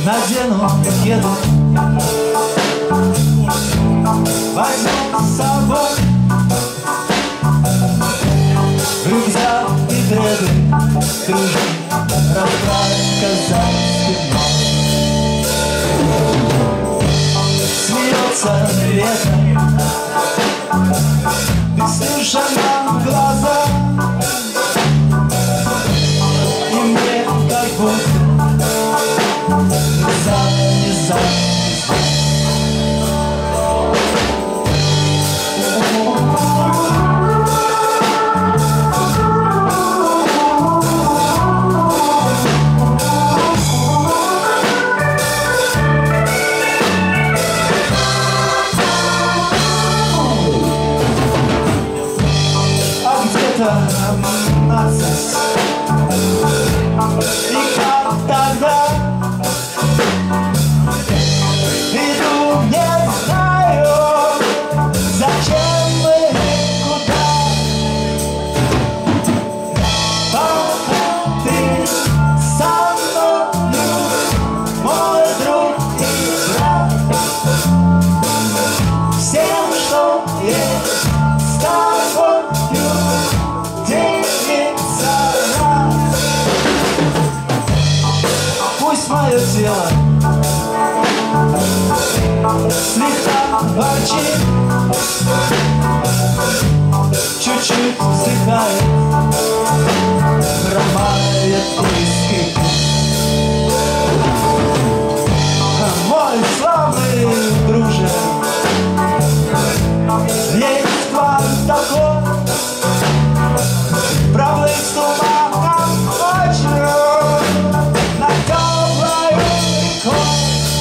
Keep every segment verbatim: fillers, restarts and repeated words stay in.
надену кеду, возьму с собой рюкзак и дреды, кружи, расправить казахский дно. Смеется лето, ты слышана в глаза, и мне как будто назад, не за. Нацись. И как тогда иду, не знаю, зачем мы, куда. Пока ты со мною, мой друг и брат, всем, что есть с тобою делится рад. Пусть мое тело слегка ворчит, чуть-чуть вздыхает, хромает и скрипит. Мой славный друже, есть план такой, проплыть с туманом ночью над теплой рекой.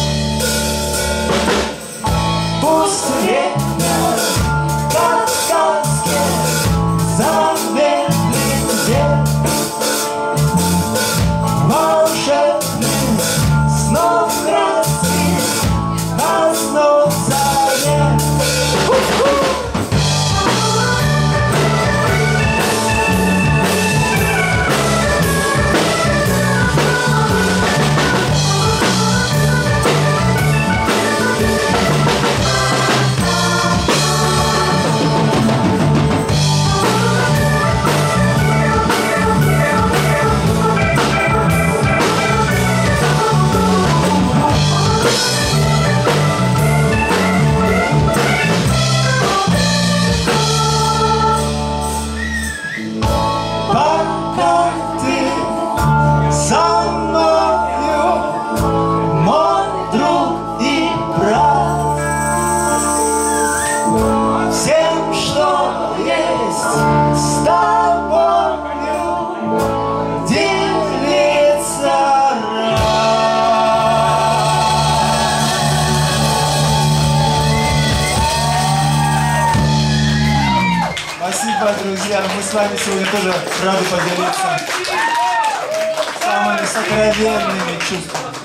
Пусть время, как в сказке, замедлит день волшебных снов краски коснутся мне. С тобою делится рай. Спасибо, друзья. Мы с вами сегодня тоже рады поделиться самыми сокровенными чувствами.